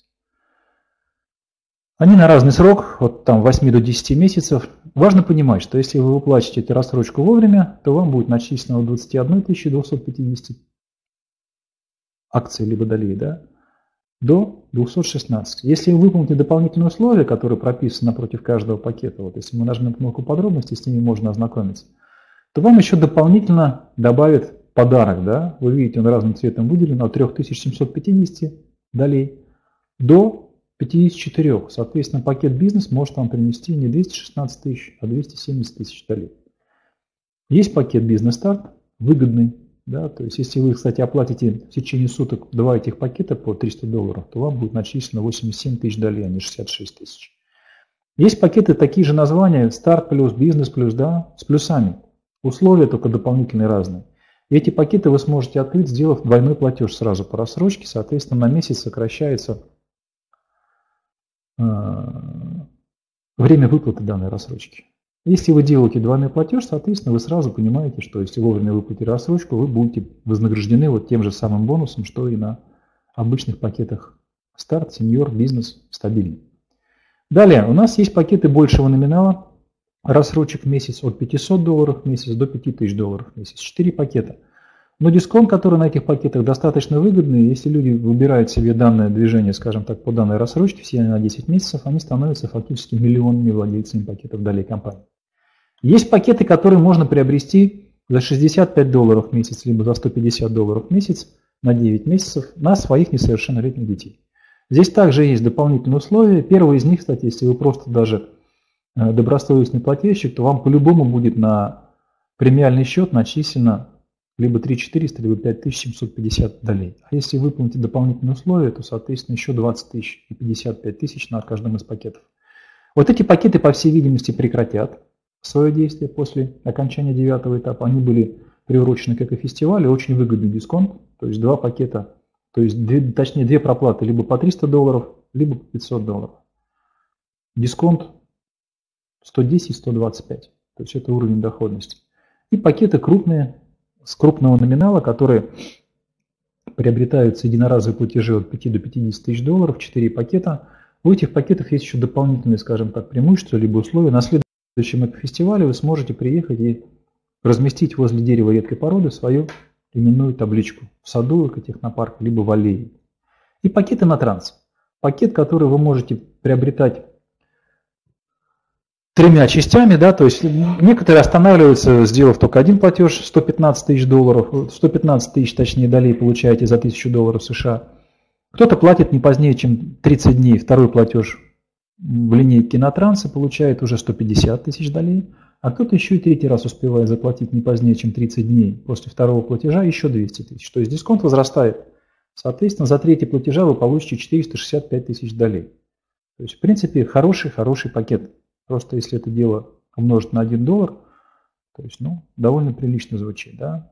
Они на разный срок, от там восьми до десяти месяцев. Важно понимать, что если вы выплачиваете эту рассрочку вовремя, то вам будет начислено от двадцати одной тысячи двухсот пятидесяти акций либо долей, да, до двухсот шестнадцати. Если вы выполните дополнительные условия, которые прописаны напротив каждого пакета, вот если мы нажмем кнопку подробности, с ними можно ознакомиться, то вам еще дополнительно добавят подарок, да, вы видите, он разным цветом выделен, от трёх тысяч семисот пятидесяти долей до пятидесяти четырёх. Соответственно, пакет бизнес может вам принести не двести шестнадцать тысяч, а двести семьдесят тысяч долей. Есть пакет бизнес-старт, выгодный. Да, то есть, если вы, кстати, оплатите в течение суток два этих пакета по триста долларов, то вам будет начислено восемьдесят семь тысяч долей, а не шестьдесят шесть тысяч. Есть пакеты, такие же названия, старт плюс, бизнес плюс, да, с плюсами. Условия только дополнительные разные. И эти пакеты вы сможете открыть, сделав двойной платеж сразу по рассрочке, соответственно, на месяц сокращается э, время выплаты данной рассрочки. Если вы делаете двойной платеж, соответственно, вы сразу понимаете, что если вовремя выплатите рассрочку, вы будете вознаграждены вот тем же самым бонусом, что и на обычных пакетах старт, сеньор, бизнес, стабильный. Далее, у нас есть пакеты большего номинала, рассрочек в месяц от пятисот долларов в месяц до пяти тысяч долларов в месяц. четыре пакета. Но дисконт, который на этих пакетах достаточно выгодный, если люди выбирают себе данное движение, скажем так, по данной рассрочке, все на десять месяцев, они становятся фактически миллионными владельцами пакетов долей компании. Есть пакеты, которые можно приобрести за шестьдесят пять долларов в месяц, либо за сто пятьдесят долларов в месяц на девять месяцев на своих несовершеннолетних детей. Здесь также есть дополнительные условия. Первое из них, кстати, если вы просто даже добросовестный плательщик, то вам по-любому будет на премиальный счет начислено либо три тысячи четыреста, либо пять тысяч семьсот пятьдесят долей. А если выполните дополнительные условия, то, соответственно, еще двадцать тысяч и пятьдесят пять тысяч на каждом из пакетов. Вот эти пакеты, по всей видимости, прекратят свое действие после окончания девятого этапа. Они были приурочены к экофестивалю, очень выгодный дисконт, то есть два пакета, то есть две, точнее две проплаты, либо по триста долларов, либо по пятьсот долларов. Дисконт сто десять - сто двадцать пять, то есть это уровень доходности. И пакеты крупные, с крупного номинала, которые приобретаются единоразовые платежи от пяти до пятидесяти тысяч долларов, четыре пакета. У этих пакетов есть еще дополнительные, скажем так, преимущества, либо условия. На следующем экофестивале вы сможете приехать и разместить возле дерева редкой породы свою именную табличку в саду экотехнопарка, либо в аллее. И пакеты на транс. Пакет, который вы можете приобретать тремя частями, да, то есть некоторые останавливаются, сделав только один платеж, сто пятнадцать тысяч долларов, сто пятнадцать тысяч, точнее, долей получаете за тысячу долларов США. Кто-то платит не позднее, чем тридцать дней, второй платеж в линейке на транс и получает уже сто пятьдесят тысяч долей, А кто-то еще и третий раз успевает заплатить не позднее, чем тридцать дней после второго платежа, еще двести тысяч. То есть дисконт возрастает. Соответственно, за третий платежа вы получите четыреста шестьдесят пять тысяч долей. То есть, в принципе, хороший-хороший пакет. Просто если это дело умножить на один доллар, то есть, ну, довольно прилично звучит, да.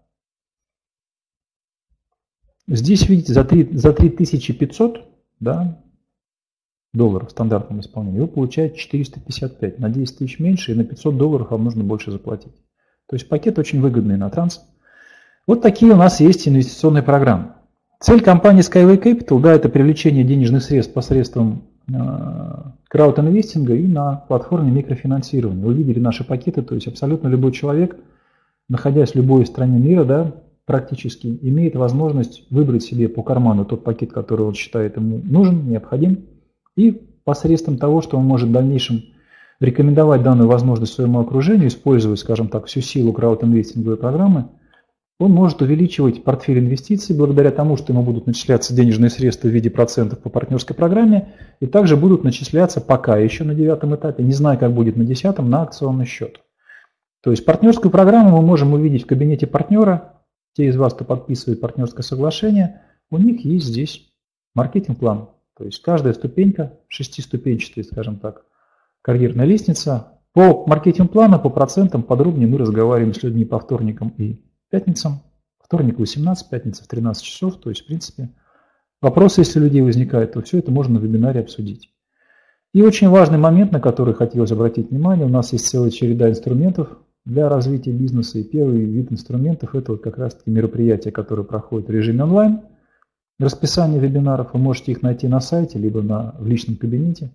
Здесь, видите, за три тысячи пятьсот, да, долларов в стандартном исполнении вы получаете четыреста пятьдесят пять. На десять тысяч меньше, и на пятьсот долларов вам нужно больше заплатить. То есть пакет очень выгодный на транс. Вот такие у нас есть инвестиционные программы. Цель компании Skyway Capital, да, это привлечение денежных средств посредством э, краудинвестинга и на платформе микрофинансирования. Вы видели наши пакеты, то есть абсолютно любой человек, находясь в любой стране мира, да, практически имеет возможность выбрать себе по карману тот пакет, который он считает ему нужен, необходим, и посредством того, что он может в дальнейшем рекомендовать данную возможность своему окружению, используя, скажем так, всю силу краудинвестинговой программы, он может увеличивать портфель инвестиций благодаря тому, что ему будут начисляться денежные средства в виде процентов по партнерской программе, и также будут начисляться пока еще на девятом этапе, не знаю, как будет на десятом, на акционный счет. То есть партнерскую программу мы можем увидеть в кабинете партнера. Те из вас, кто подписывает партнерское соглашение, у них есть здесь маркетинг-план. То есть каждая ступенька, шестиступенчатая, скажем так, карьерная лестница. По маркетинг-плану, по процентам подробнее мы разговариваем с людьми по вторникам и пятницам. Вторник в восемнадцать, пятница в тринадцать часов. То есть, в принципе, вопросы, если у людей возникают, то все это можно в вебинаре обсудить. И очень важный момент, на который хотелось обратить внимание, у нас есть целая череда инструментов для развития бизнеса. И первый вид инструментов – это вот как раз-таки мероприятия, которые проходят в режиме онлайн. Расписание вебинаров, вы можете их найти на сайте, либо на, в личном кабинете.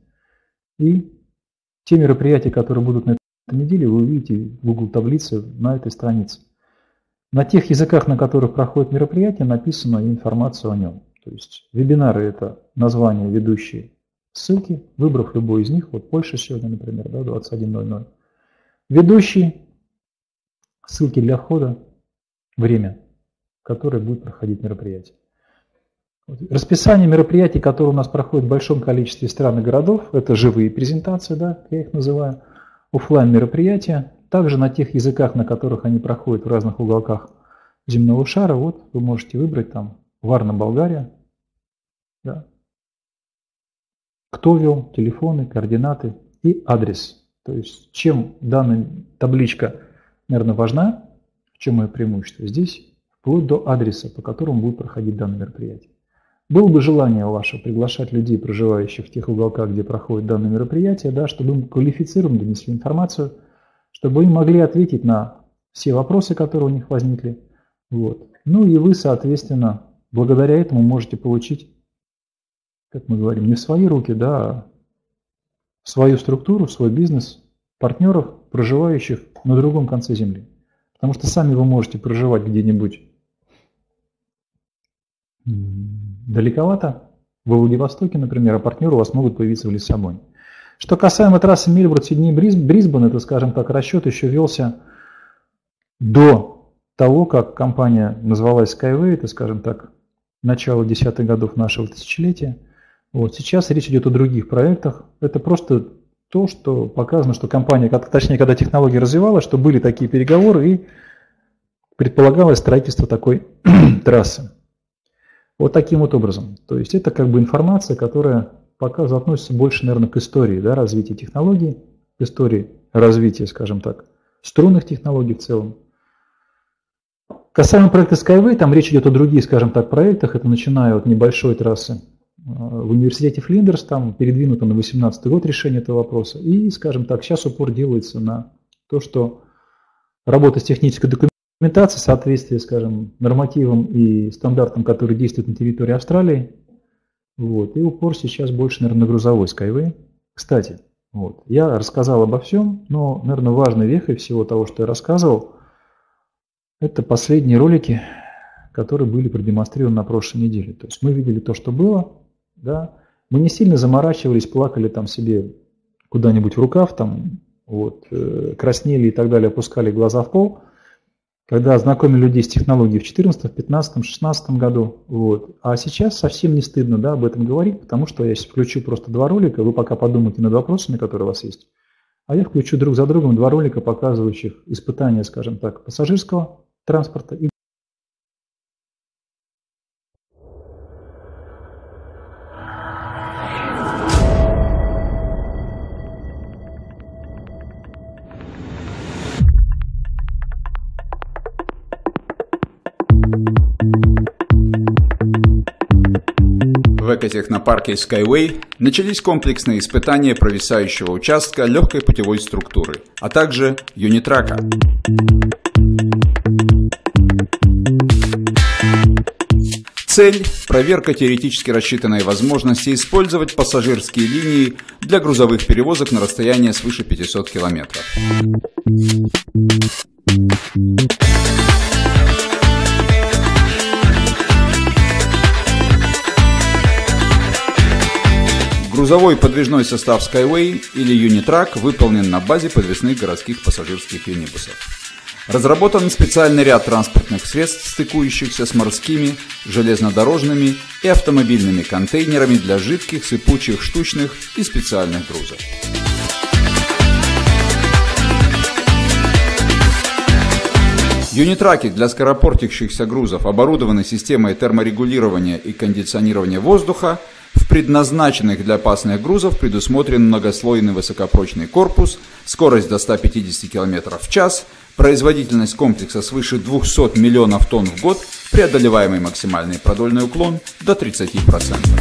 И те мероприятия, которые будут на этой неделе, вы увидите в Google таблице на этой странице. На тех языках, на которых проходит мероприятие, написана информация о нем. То есть вебинары – это название, ведущие, ссылки. Выбрав любой из них, вот Польша сегодня, например, да, двадцать один ноль ноль. Ведущий, ссылки для входа, время, в которое будет проходить мероприятие. Расписание мероприятий, которые у нас проходят в большом количестве стран и городов, это живые презентации, да, я их называю, офлайн мероприятия. Также на тех языках, на которых они проходят в разных уголках земного шара, вот вы можете выбрать там Варна, Болгария, да. Кто вел, телефоны, координаты и адрес. То есть чем данная табличка, наверное, важна, в чем ее преимущество, здесь вплоть до адреса, по которому будет проходить данное мероприятие. Было бы желание ваше приглашать людей, проживающих в тех уголках, где проходит данное мероприятие, да, чтобы им квалифицированно донесли информацию, чтобы они могли ответить на все вопросы, которые у них возникли. Вот. Ну и вы, соответственно, благодаря этому можете получить, как мы говорим, не в свои руки, да, а в свою структуру, в свой бизнес, партнеров, проживающих на другом конце земли. Потому что сами вы можете проживать где-нибудь далековато, во Владивостоке, например, а партнеры у вас могут появиться в Лиссабоне. Что касаемо трассы Мельбурн, Сидней, Брисбен, это, скажем так, расчет еще велся до того, как компания назвалась Skyway, это, скажем так, начало десятых годов нашего тысячелетия. Вот. Сейчас речь идет о других проектах. Это просто то, что показано, что компания, точнее, когда технология развивалась, что были такие переговоры и предполагалось строительство такой трассы. Вот таким вот образом. То есть это как бы информация, которая пока относится больше, наверное, к истории, да, развития технологий, к истории развития, скажем так, струнных технологий в целом. Касаемо проекта Skyway, там речь идет о других, скажем так, проектах. Это начиная от небольшой трассы в университете Флиндерс, там передвинуто на восемнадцатый год решение этого вопроса. И, скажем так, сейчас упор делается на то, что работа с технической документацией, соответствие, скажем, нормативам и стандартам, которые действуют на территории Австралии. Вот. И упор сейчас больше, наверное, на грузовой Skyway. Кстати, вот, я рассказал обо всем, но, наверное, важной вехой всего того, что я рассказывал, это последние ролики, которые были продемонстрированы на прошлой неделе. То есть мы видели то, что было, да. Мы не сильно заморачивались, плакали там себе куда-нибудь в рукав, там, вот, э, краснели и так далее, опускали глаза в пол, когда знакомили людей с технологией в две тысячи четырнадцатом, две тысячи пятнадцатом, две тысячи шестнадцатом году. Вот. А сейчас совсем не стыдно, да, об этом говорить, потому что я сейчас включу просто два ролика, вы пока подумайте над вопросами, которые у вас есть. а я включу друг за другом два ролика, показывающих испытания, скажем так, пассажирского транспорта и В экотехнопарке Skyway начались комплексные испытания провисающего участка легкой путевой структуры, а также юнитрака. Цель – проверка теоретически рассчитанной возможности использовать пассажирские линии для грузовых перевозок на расстояние свыше пятисот километров. Грузовой подвижной состав Skyway или Юнитрак выполнен на базе подвесных городских пассажирских юнибусов. Разработан специальный ряд транспортных средств, стыкующихся с морскими, железнодорожными и автомобильными контейнерами для жидких, сыпучих, штучных и специальных грузов. Юнитраки для скоропортящихся грузов оборудованы системой терморегулирования и кондиционирования воздуха. В предназначенных для опасных грузов предусмотрен многослойный высокопрочный корпус, скорость до ста пятидесяти километров в час, производительность комплекса свыше двухсот миллионов тонн в год, преодолеваемый максимальный продольный уклон до тридцати процентов.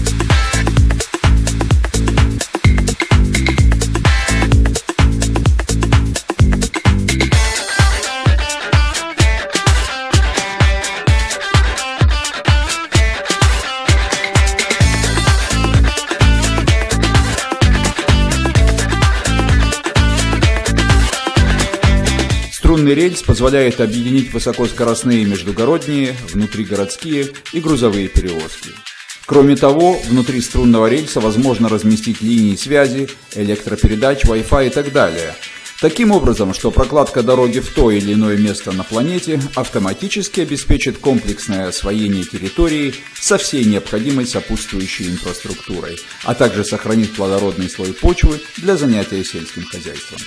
Струнный рельс позволяет объединить высокоскоростные междугородние, внутригородские и грузовые перевозки. Кроме того, внутри струнного рельса возможно разместить линии связи, электропередач, Wi-Fi и так далее. Таким образом, что прокладка дороги в то или иное место на планете автоматически обеспечит комплексное освоение территории со всей необходимой сопутствующей инфраструктурой, а также сохранит плодородный слой почвы для занятия сельским хозяйством.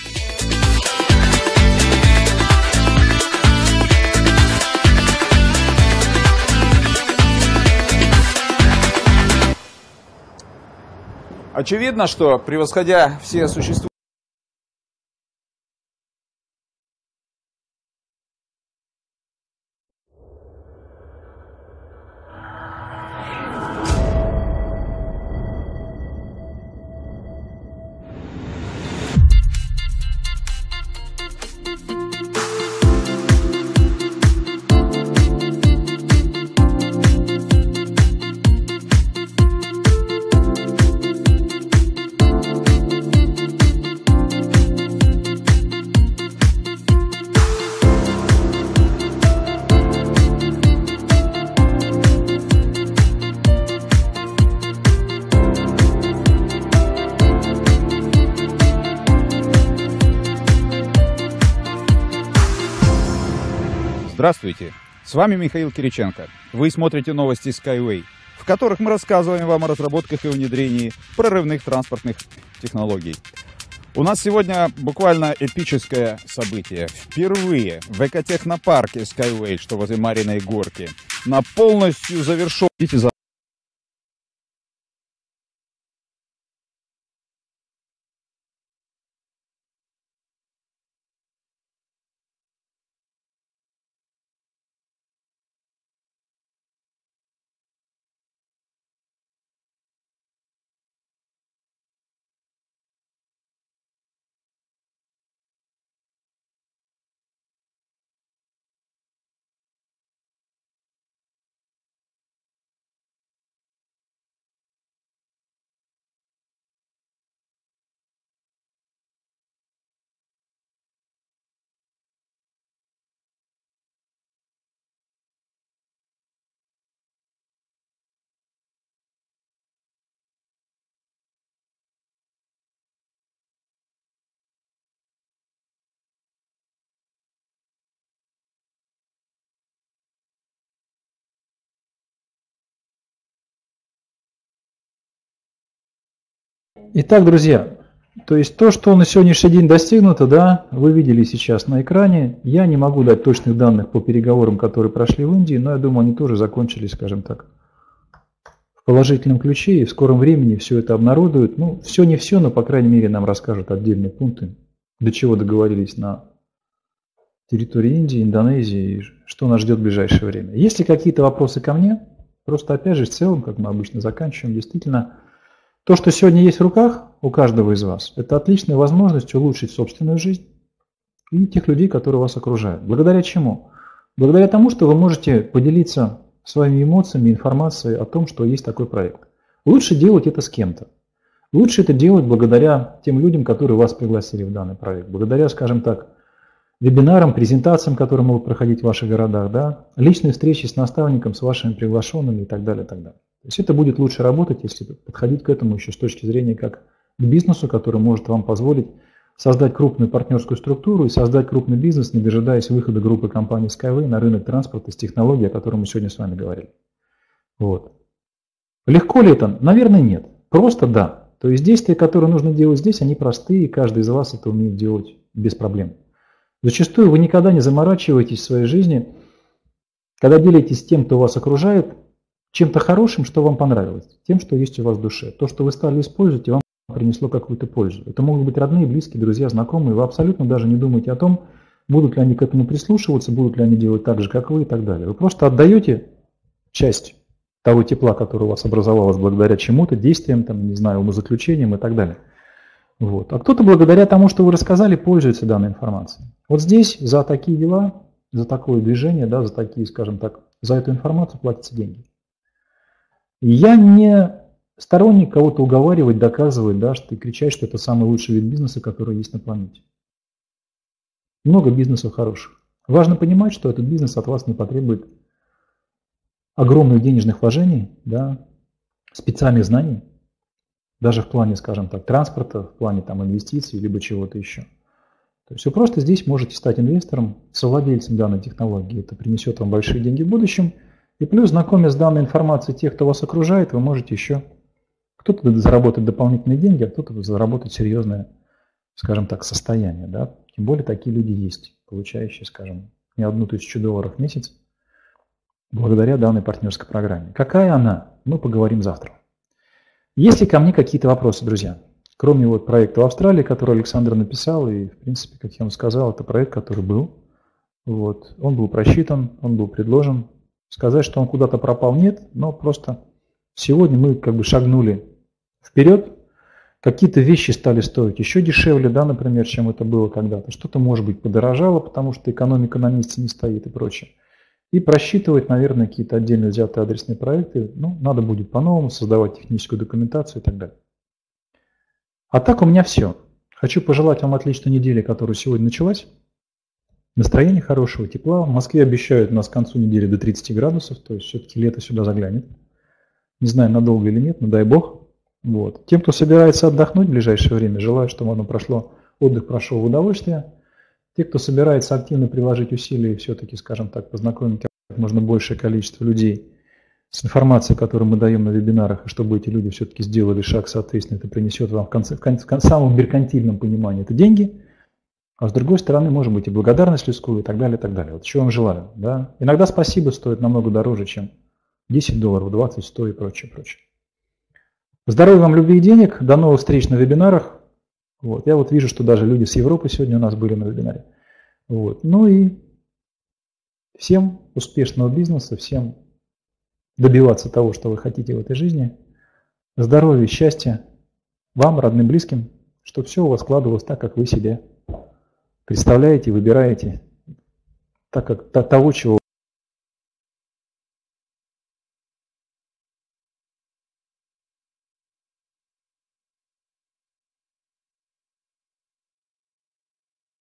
Очевидно, что, превосходя все существующие Здравствуйте, с вами Михаил Кириченко. Вы смотрите новости Skyway, в которых мы рассказываем вам о разработках и внедрении прорывных транспортных технологий. У нас сегодня буквально эпическое событие. Впервые в экотехнопарке Skyway, что возле Мариной горки, на полностью завершенном... Итак, друзья, То есть то, что на сегодняшний день достигнуто, да, вы видели сейчас на экране. Я не могу дать точных данных по переговорам, которые прошли в Индии, но я думаю, они тоже закончились, скажем так, в положительном ключе, и в скором времени все это обнародуют. Ну, все не все, но, по крайней мере, нам расскажут отдельные пункты, до чего договорились на территории Индии, Индонезии, и что нас ждет в ближайшее время. Есть ли какие-то вопросы ко мне? Просто, опять же, в целом, как мы обычно заканчиваем, действительно, то, что сегодня есть в руках у каждого из вас, это отличная возможность улучшить собственную жизнь и тех людей, которые вас окружают. Благодаря чему? Благодаря тому, что вы можете поделиться своими эмоциями, информацией о том, что есть такой проект. Лучше делать это с кем-то. Лучше это делать благодаря тем людям, которые вас пригласили в данный проект. Благодаря, скажем так, вебинарам, презентациям, которые могут проходить в ваших городах, да, личные встречи с наставником, с вашими приглашенными и так далее, и так далее. То есть это будет лучше работать, если подходить к этому еще с точки зрения как к бизнесу, который может вам позволить создать крупную партнерскую структуру и создать крупный бизнес, не дожидаясь выхода группы компаний Skyway на рынок транспорта с технологией, о которой мы сегодня с вами говорили. Вот. Легко ли это? Наверное, нет. Просто да. То есть действия, которые нужно делать здесь, они простые, и каждый из вас это умеет делать без проблем. Зачастую вы никогда не заморачиваетесь в своей жизни, когда делитесь с тем, кто вас окружает, чем-то хорошим, что вам понравилось, тем, что есть у вас в душе. То, что вы стали использовать, и вам принесло какую-то пользу. Это могут быть родные, близкие, друзья, знакомые. Вы абсолютно даже не думаете о том, будут ли они к этому прислушиваться, будут ли они делать так же, как вы и так далее. Вы просто отдаете часть того тепла, которое у вас образовалось благодаря чему-то, действиям, там, не знаю, умозаключениям и так далее. Вот. А кто-то благодаря тому, что вы рассказали, пользуется данной информацией. Вот здесь за такие дела, за такое движение, да, за такие, скажем так, за эту информацию платятся деньги. Я не сторонник кого-то уговаривать, доказывать, да, что и кричать, что это самый лучший вид бизнеса, который есть на планете. Много бизнесов хороших. Важно понимать, что этот бизнес от вас не потребует огромных денежных вложений, да, специальных знаний, даже в плане, скажем так, транспорта, в плане там, инвестиций, либо чего-то еще. То есть вы просто здесь можете стать инвестором, совладельцем данной технологии. Это принесет вам большие деньги в будущем. И плюс, знакомясь с данной информацией тех, кто вас окружает, вы можете еще кто-то заработать дополнительные деньги, а кто-то заработать серьезное, скажем так, состояние. Да? Тем более такие люди есть, получающие, скажем, не одну тысячу долларов в месяц благодаря данной партнерской программе. Какая она? Мы поговорим завтра. Есть ли ко мне какие-то вопросы, друзья? Кроме вот проекта в Австралии, который Александр написал, и, в принципе, как я вам сказал, это проект, который был. Вот. Он был просчитан, он был предложен. Сказать, что он куда-то пропал, нет, но просто сегодня мы как бы шагнули вперед. Какие-то вещи стали стоить еще дешевле, да, например, чем это было когда-то. Что-то, может быть, подорожало, потому что экономика на месте не стоит и прочее. И просчитывать, наверное, какие-то отдельно взятые адресные проекты, ну, надо будет по-новому создавать техническую документацию и так далее. А так у меня все. Хочу пожелать вам отличной недели, которая сегодня началась. Настроение хорошего, тепла. В Москве обещают у нас к концу недели до тридцати градусов, то есть все-таки лето сюда заглянет. Не знаю, надолго или нет, но дай бог. Вот. Тем, кто собирается отдохнуть в ближайшее время, желаю, чтобы оно прошло, отдых прошел в удовольствие. Те, кто собирается активно приложить усилия и все-таки, скажем так, познакомить как можно большее количество людей с информацией, которую мы даем на вебинарах, и чтобы эти люди все-таки сделали шаг, соответственно, это принесет вам в, конце, в, конце, в самом меркантильном понимании это деньги, а с другой стороны, может быть, и благодарность людскую, и так далее, и так далее. Вот чего вам желаю. Да? Иногда спасибо стоит намного дороже, чем десять долларов, двадцать, сто и прочее, прочее. Здоровья вам, любви и денег. До новых встреч на вебинарах. Вот. Я вот вижу, что даже люди с Европы сегодня у нас были на вебинаре. Вот. Ну и всем успешного бизнеса, всем добиваться того, что вы хотите в этой жизни. Здоровья, счастья вам, родным, близким, чтобы все у вас складывалось так, как вы себе представляете, выбираете, так как того, чего